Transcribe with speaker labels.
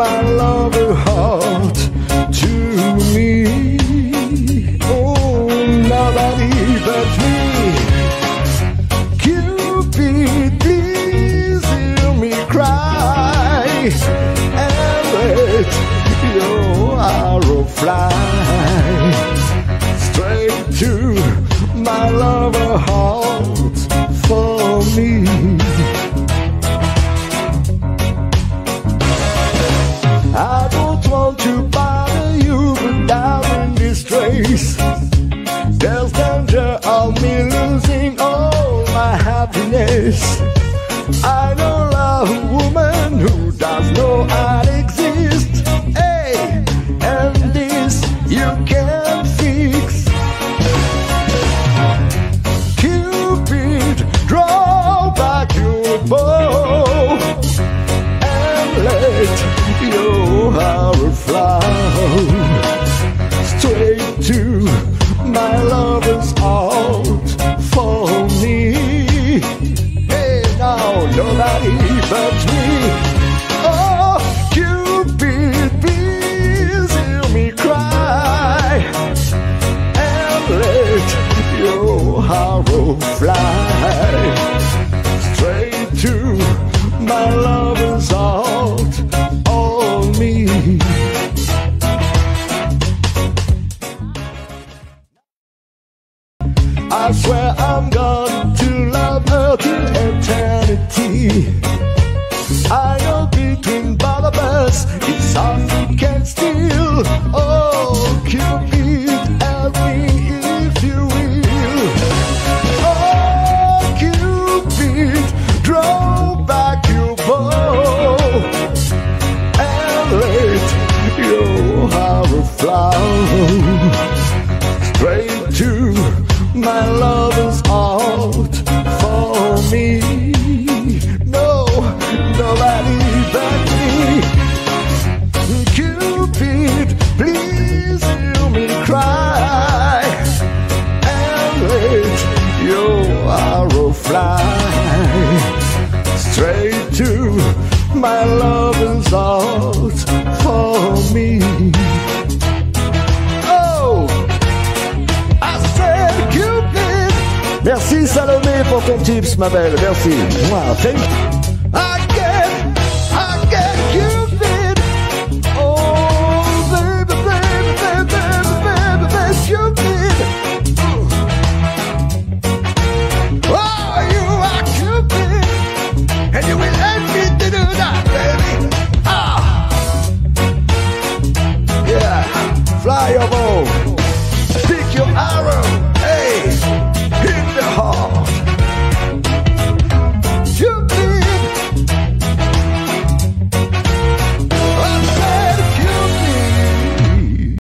Speaker 1: my lover heart to me. Oh, nobody but me. Cupid, please hear me cry and let your arrow fly straight to my lover heart for me. I don't want to bother you, but I'm in distress. There's danger of me losing all my happiness. I don't love a woman who does know I exist. Hey, and this you can fix. Cupid, draw back your bow and let your arrow fly straight to my lover's heart for me. Hey, now nobody but me. Oh, Cupid, please hear me cry and let your arrow fly straight to my lover's heart on me. I swear I'm going to love her till eternity. I know between both of us it's something can steal. Oh, Cupid, help me if you will. Oh, Cupid, draw back your bow and let your arrow fly straight to my lover's heart for me. No, nobody but me. Cupid, please hear me cry and let your arrow fly straight to my lover's heart for me.
Speaker 2: Merci Salomé pour ton tips, ma belle, merci. Wow, thank you.
Speaker 1: I get Cupid. Oh, baby, baby, baby, baby, baby, Cupid. Oh, you are Cupid, and you will help me to do that, baby. Ah, yeah, fly your boat.